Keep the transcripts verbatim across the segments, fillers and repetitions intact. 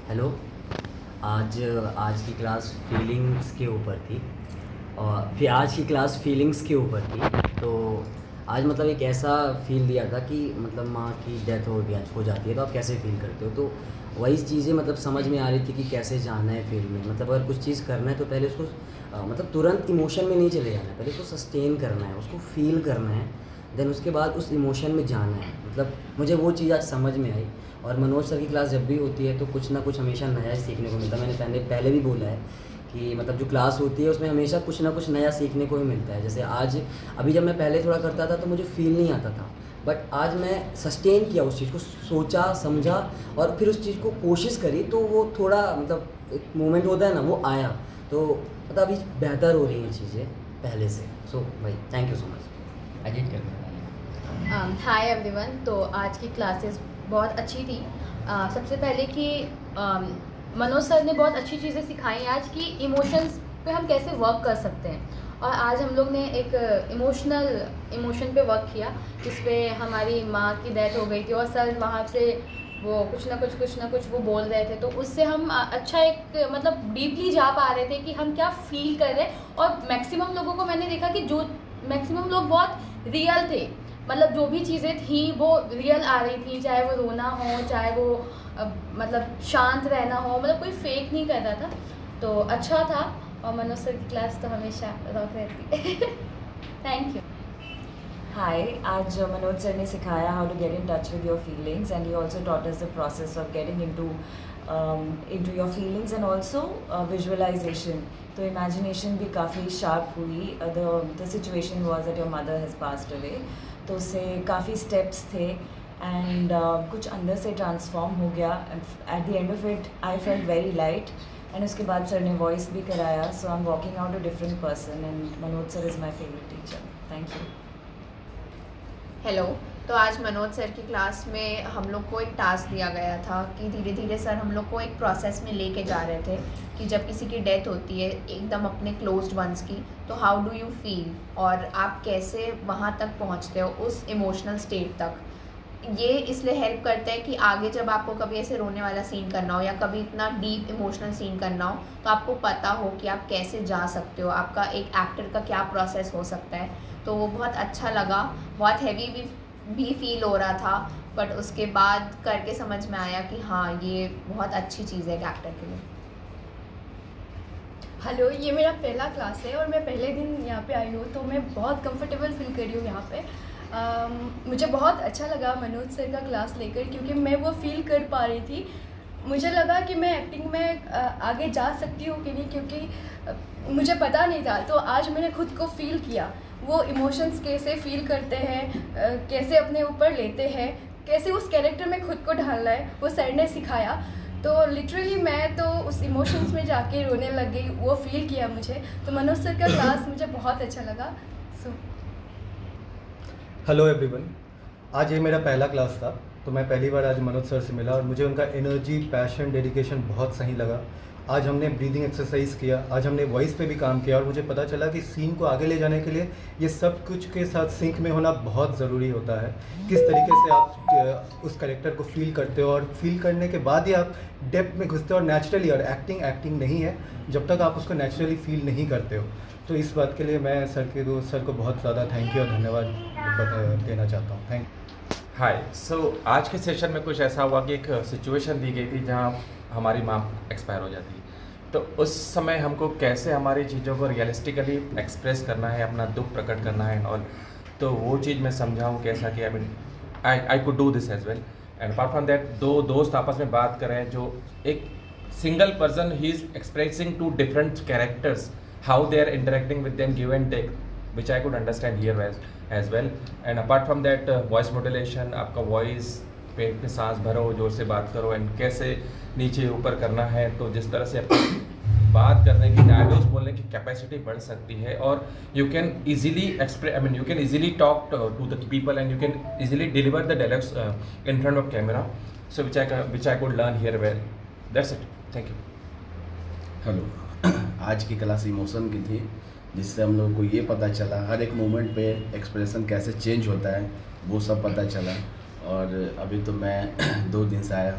Hello. आज आज की क्लास फीलिंग्स के ऊपर थी और फिर आज की क्लास फीलिंग्स के ऊपर थी। तो आज मतलब एक ऐसा फ़ील दिया था कि मतलब माँ की डेथ हो गया हो जाती है तो आप कैसे फ़ील करते हो। तो वही चीज़ें मतलब समझ में आ रही थी कि कैसे जाना है फील्ड में। मतलब अगर कुछ चीज़ करना है तो पहले उसको अ, मतलब तुरंत इमोशन में नहीं चले जाना है, पहले उसको सस्टेन करना है, उसको फ़ील करना है, देन उसके बाद उस इमोशन में जाना है। मतलब मुझे वो चीज़ आज समझ में आई। और मनोज सर की क्लास जब भी होती है तो कुछ ना कुछ हमेशा नया सीखने को मिलता है। मैंने पहले पहले भी बोला है कि मतलब जो क्लास होती है उसमें हमेशा कुछ ना कुछ नया सीखने को ही मिलता है। जैसे आज अभी जब मैं पहले थोड़ा करता था तो मुझे फ़ील नहीं आता था, बट आज मैं सस्टेन किया उस चीज़ को, सोचा समझा और फिर उस चीज़ को कोशिश करी तो वो थोड़ा मतलब एक मोमेंट होता है ना, वो आया। तो मतलब अभी बेहतर हो रही हैं चीज़ें पहले से। सो भाई thank you so much. Edit करने वाले। Hi everyone. तो आज की क्लासेस बहुत अच्छी थी। uh, सबसे पहले कि um, मनोज सर ने बहुत अच्छी चीज़ें सिखाई आज कि इमोशंस पे हम कैसे वर्क कर सकते हैं। और आज हम लोग ने एक इमोशनल इमोशन पे वर्क किया जिस पे हमारी माँ की डेथ हो गई थी और सर वहाँ से वो कुछ ना कुछ कुछ ना कुछ वो बोल रहे थे, तो उससे हम अच्छा एक मतलब डीपली जा पा रहे थे कि हम क्या फील कर रहे हैं। और मैक्सिमम लोगों को मैंने देखा कि जो मैक्सिमम लोग बहुत रियल थे, मतलब जो भी चीज़ें थी वो रियल आ रही थी, चाहे वो रोना हो, चाहे वो अ, मतलब शांत रहना हो, मतलब कोई फेक नहीं कर रहा था। तो अच्छा था। और मनोज सर की क्लास तो हमेशा रॉक रहती है। Thank you. हाय, आज मनोज सर ने सिखाया how to get in touch with your feelings and he also taught us the process of getting into into your feelings and also visualisation. तो इमेजिनेशन भी काफ़ी शार्प हुई। The situation was that your mother has passed away, तो उससे काफ़ी steps थे and uh, कुछ अंदर से ट्रांसफॉर्म हो गया। At the end of it I felt very light and उसके बाद सर ने वॉइस भी कराया। So I am walking out a different person and Manoj sir is my favourite teacher. Thank you. Hello. तो आज मनोज सर की क्लास में हम लोग को एक टास्क दिया गया था कि धीरे धीरे सर हम लोग को एक प्रोसेस में लेके जा रहे थे कि जब किसी की डेथ होती है एकदम अपने क्लोज्ड वंस की, तो हाउ डू यू फील और आप कैसे वहाँ तक पहुँचते हो उस इमोशनल स्टेट तक। ये इसलिए हेल्प करता है कि आगे जब आपको कभी ऐसे रोने वाला सीन करना हो या कभी इतना डीप इमोशनल सीन करना हो तो आपको पता हो कि आप कैसे जा सकते हो, आपका एक एक्टर का क्या प्रोसेस हो सकता है। तो वो बहुत अच्छा लगा। बहुत हैवी भी भी फील हो रहा था, बट उसके बाद करके समझ में आया कि हाँ ये बहुत अच्छी चीज़ है एक एक्टर के लिए। हेलो, ये मेरा पहला क्लास है और मैं पहले दिन यहाँ पे आई हूँ, तो मैं बहुत कंफर्टेबल फील कर रही हूँ यहाँ पे। um, मुझे बहुत अच्छा लगा मनोज सर का क्लास लेकर, क्योंकि मैं वो फील कर पा रही थी। मुझे लगा कि मैं एक्टिंग में आगे जा सकती हूँ कि नहीं, क्योंकि मुझे पता नहीं था। तो आज मैंने खुद को फील किया, वो इमोशंस कैसे फील करते हैं, कैसे अपने ऊपर लेते हैं, कैसे उस कैरेक्टर में खुद को ढालना है, वो सर ने सिखाया। तो लिटरली मैं तो उस इमोशंस में जाके रोने लग गई, वो फील किया मुझे। तो मनोज सर का क्लास मुझे बहुत अच्छा लगा। सो हेलो एवरीवन, आज ये मेरा पहला क्लास था, तो मैं पहली बार आज मनोज सर से मिला और मुझे उनका एनर्जी, पैशन, डेडिकेशन बहुत सही लगा। आज हमने ब्रीदिंग एक्सरसाइज किया, आज हमने वॉइस पे भी काम किया और मुझे पता चला कि सीन को आगे ले जाने के लिए ये सब कुछ के साथ सिंक में होना बहुत ज़रूरी होता है। किस तरीके से आप उस कैरेक्टर को फील करते हो और फील करने के बाद ही आप डेप्थ में घुसते हो और नेचुरली। और एक्टिंग एक्टिंग नहीं है जब तक आप उसको नेचुरली फील नहीं करते हो। तो इस बात के लिए मैं सर के को सर को बहुत ज़्यादा थैंक यू और धन्यवाद देना चाहता हूँ। थैंक हाय। सो आज के सेशन में कुछ ऐसा हुआ कि एक सिचुएशन दी गई थी जहाँ हमारी माँ एक्सपायर हो जाती है। तो उस समय हमको कैसे हमारी चीज़ों को रियलिस्टिकली एक्सप्रेस करना है, अपना दुख प्रकट करना है और तो वो चीज़ मैं समझाऊँ कैसा कि I mean I I could do this as well. And apart from that दो दोस्त आपस में बात कर रहे हैं, जो एक सिंगल पर्सन ही is expressing two different characters, how they are interacting with them give and take, which I could understand here as as well. And apart from that voice modulation, आपका वॉइस पेट में सांस भरो, जोर से बात करो एंड कैसे नीचे ऊपर करना है। तो जिस तरह से बात करने की, डायलॉग्स बोलने की कैपेसिटी बढ़ सकती है और you can easily express, I mean you can easily talk to the people and you can easily deliver the dialogues in front of camera. So which I which I could learn here well. That's it. Thank you. Hello, आज की class emotion की थी, जिससे हम लोग को ये पता चला हर एक मोमेंट पे एक्सप्रेशन कैसे चेंज होता है, वो सब पता चला। और अभी तो मैं दो दिन से आया हूँ,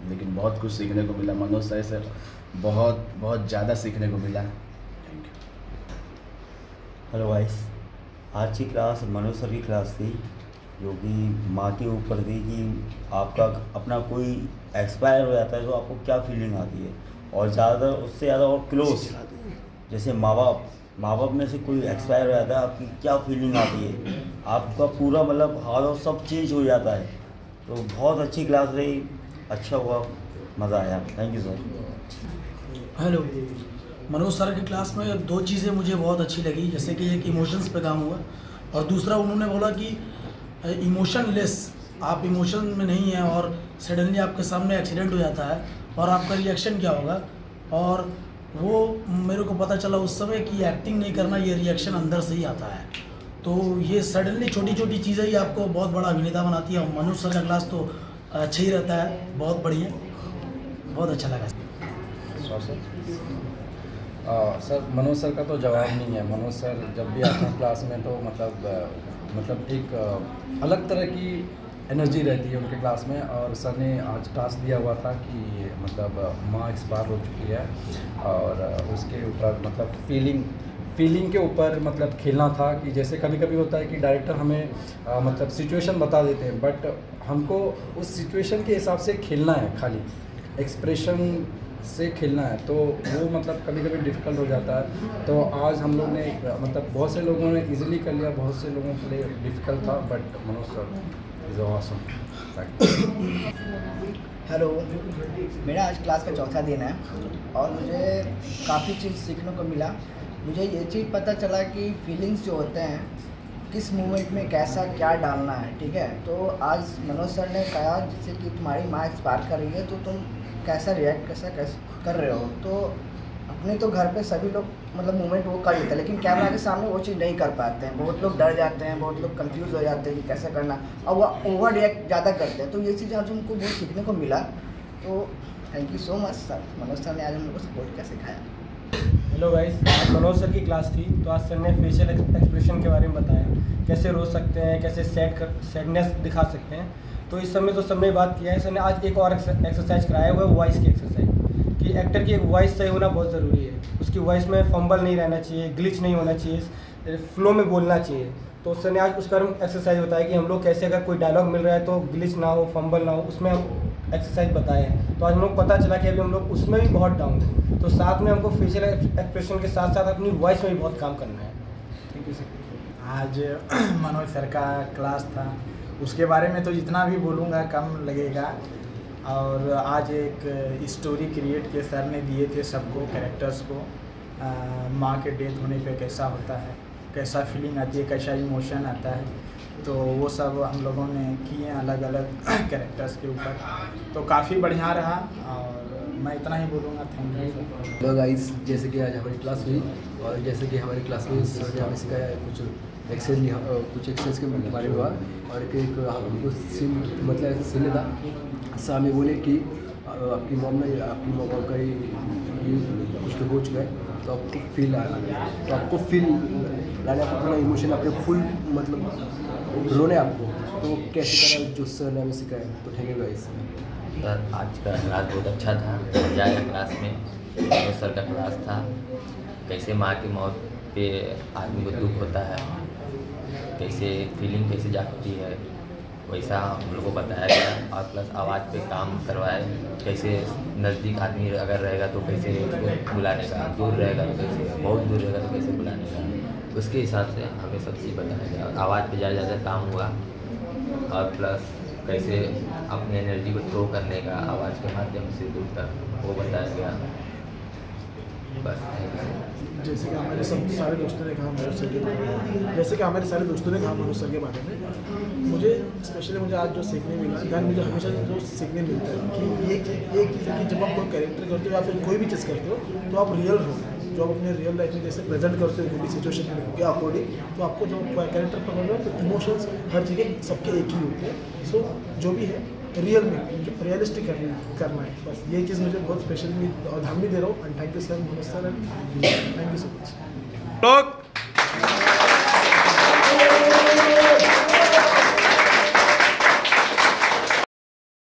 लेकिन बहुत कुछ सीखने को मिला। मनोज सर से बहुत बहुत ज़्यादा सीखने को मिला। Thank you. हेलो गाइस, आज की क्लास मनोज सर की क्लास थी, जो कि माँ के ऊपर थी कि आपका अपना कोई एक्सपायर हो जाता है तो आपको क्या फीलिंग आती है, और ज़्यादातर उससे ज़्यादा और क्लोज, जैसे माँ बाप माँ बाप में से कोई एक्सपायर हो जाता है, आपकी क्या फीलिंग आती है, आपका पूरा मतलब हाल और सब चेंज हो जाता है। तो बहुत अच्छी क्लास रही, अच्छा हुआ, मज़ा आया। Thank you sir. Hello, Manoj sir की क्लास में दो चीज़ें मुझे बहुत अच्छी लगी, जैसे कि एक इमोशंस पे काम हुआ, और दूसरा उन्होंने बोला कि इमोशनलेस, आप इमोशन में नहीं हैं और सडनली आपके सामने एक्सीडेंट हो जाता है और आपका रिएक्शन क्या होगा। और वो मेरे को पता चला उस समय कि एक्टिंग नहीं करना, ये रिएक्शन अंदर से ही आता है। तो ये सडनली छोटी छोटी चीज़ें ही आपको बहुत बड़ा अभिनेता बनाती है। और मनोज सर का क्लास तो अच्छा ही रहता है, बहुत बढ़िया, बहुत अच्छा लगा। आ, सर मनोज सर का तो जवाब नहीं है। मनोज सर जब भी आते हैं क्लास में तो मतलब आ, मतलब एक आ, अलग तरह की एनर्जी रहती है उनके क्लास में। और सर ने आज टास्क दिया हुआ था कि मतलब माँ एक्सपायर हो चुकी है और उसके ऊपर मतलब फीलिंग फीलिंग के ऊपर मतलब खेलना था। कि जैसे कभी कभी होता है कि डायरेक्टर हमें आ, मतलब सिचुएशन बता देते हैं, बट हमको उस सिचुएशन के हिसाब से खेलना है, खाली एक्सप्रेशन से खेलना है। तो वो मतलब कभी कभी डिफ़िकल्ट हो जाता है। तो आज हम लोग ने मतलब बहुत से लोगों ने इजीली कर लिया, बहुत से लोगों के लिए डिफ़िकल्ट था, but Manoj sir is awesome. Hello, मेरा आज क्लास का चौथा दिन है और मुझे काफ़ी चीज़ सीखने को मिला। मुझे ये चीज़ पता चला कि फीलिंग्स जो होते हैं किस मोमेंट में कैसा क्या डालना है, ठीक है। तो आज मनोज सर ने कहा जैसे कि तुम्हारी माँ एक्सपायर कर रही है तो तुम कैसा रिएक्ट कैसा कैसे कर रहे हो। तो अपने तो घर पे सभी लोग मतलब मूवमेंट वो कर लेते हैं, लेकिन कैमरा के सामने वो चीज़ नहीं कर पाते हैं। बहुत लोग डर जाते हैं, बहुत लोग कंफ्यूज हो जाते हैं कि कैसे करना, और वो ओवर रिएक्ट ज़्यादा करते हैं। तो ये चीज़ आज हमको बहुत सीखने को मिला। तो thank you so much sir, Manoj sir ने आज हम लोग को सपोर्ट क्या सिखाया। हेलो गाइस, आज मनोज सर की क्लास थी, तो आज सर ने फेशियल एक्सप्रेशन के बारे में बताया, कैसे रो सकते हैं, कैसे सैड कर सैडनेस दिखा सकते हैं। तो इस समय तो सबने बात किया है। सर ने आज एक और एक्सरसाइज कराया हुआ है, वॉइस की एक्सरसाइज, कि एक्टर की एक वॉइस सही होना बहुत ज़रूरी है। उसकी वॉइस में फंबल नहीं रहना चाहिए, ग्लिच नहीं होना चाहिए, फ्लो में बोलना चाहिए। तो सर ने आज उसका एक्सरसाइज बताया कि हम लोग कैसे अगर कोई डायलॉग मिल रहा है तो ग्लिच ना हो, फंबल ना हो, उसमें हम एक्सरसाइज बताए हैं। तो आज हम लोग पता चला कि अभी हम लोग उसमें भी बहुत डाउन हैं, तो साथ में हमको फेशियल एक्सप्रेशन के साथ साथ अपनी वॉइस में भी बहुत काम करना है। Thank you sir. आज मनोज सर का क्लास था, उसके बारे में तो जितना भी बोलूँगा कम लगेगा। और आज एक स्टोरी क्रिएट के सर ने दिए थे सबको, कैरेक्टर्स को, माँ के डेथ होने पे कैसा होता है, कैसा फीलिंग आती है, कैसा इमोशन आता है। तो वो सब हम लोगों ने किए अलग अलग कैरेक्टर्स के ऊपर, तो काफ़ी बढ़िया रहा और मैं इतना ही बोलूँगा। Thank you. हेलो गाइस, जैसे कि आज हमारी क्लास हुई और जैसे कि हमारी क्लास में सर ने हमें सिखाया कुछ एक्सेल कुछ एक्सेस के बारे में हुआ, और एक एक हमको सीन मतलब सीन था। सर हमें बोले कि आपकी मॉम ने आपकी मॉम का ये कुछ तो हो चुका है, तो आपको फील आ तो आपको फील लाने आपको पूरा इमोशन अपने फुल मतलब रोने आपको, तो कैसे करना जो सर ने हमें सिखाया। तो थैंक यू गाइस। सर आज का क्लास बहुत अच्छा था, मजा आया क्लास में। मनोज सर का क्लास था, कैसे माँ की मौत पे आदमी को दुख होता है, कैसे फीलिंग कैसे जागती है, वैसा हम लोग को बताया गया। और प्लस आवाज़ पे काम करवाए, कैसे नज़दीक आदमी अगर रहेगा तो कैसे उसको बुलाने का, दूर रहेगा तो कैसे, बहुत दूर रहेगा तो कैसे बुलाने का, उसके हिसाब से हमें सब चीज़ बताया गया। आवाज़ पे ज़्यादा ज़्यादा काम हुआ, और प्लस कैसे अपनी एनर्जी को थ्रो करने का आवाज़ के माध्यम से दूर तक वो बताया गया। बस जैसे कि हमारे सब सारे दोस्तों ने कहा मनोज सर के बारे में जैसे कि हमारे सारे दोस्तों ने कहा मनोज सर के बारे में, मुझे स्पेशली मुझे आज जो सीखने मिला, ध्यान मुझे हमेशा जो सीखने मिलता है कि ये एक चीज़ है कि जब आप कोई कैरेक्टर करते हो या फिर कोई भी चीज़ करते हो तो आप रियल हो, जो आप अपने रियल लाइफ में जैसे प्रेजेंट करते हो कोई भी सिचुएशन के अकॉर्डिंग, तो आपको जो कैरेक्टर पकड़ रहे हो तो इमोशंस हर जगह सबके एक ही होते हैं। सो जो भी है रियल में जो रियलिस्टिक करना करना है, बस ये चीज़ मुझे बहुत स्पेशल और ध्यान भी दे रहा हूँ। And thank you sir, Manoj sir, and thank you so much.